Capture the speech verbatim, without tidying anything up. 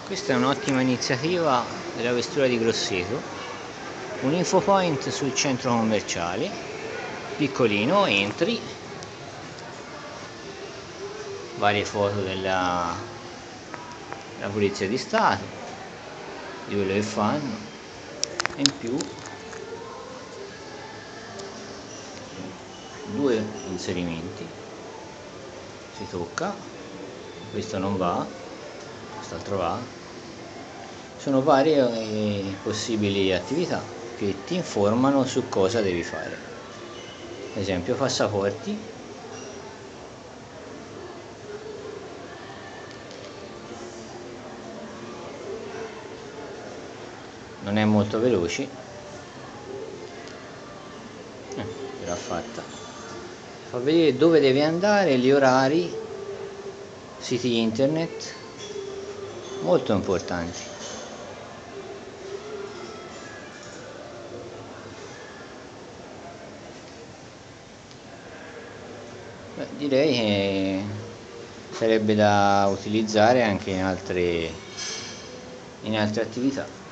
Questa è un'ottima iniziativa della questura di Grosseto, un infopoint sul centro commerciale, piccolino, entri, varie foto della, della Polizia di Stato, di quello che fanno, e in più due inserimenti, si tocca, questo non va, quest'altro va. Sono varie eh, possibili attività che ti informano su cosa devi fare. Ad esempio passaporti, non è molto veloce, eh, ce l'ha fatta, fa vedere dove devi andare, gli orari, siti internet molto importanti. Beh, direi che sarebbe da utilizzare anche in altre, in altre attività.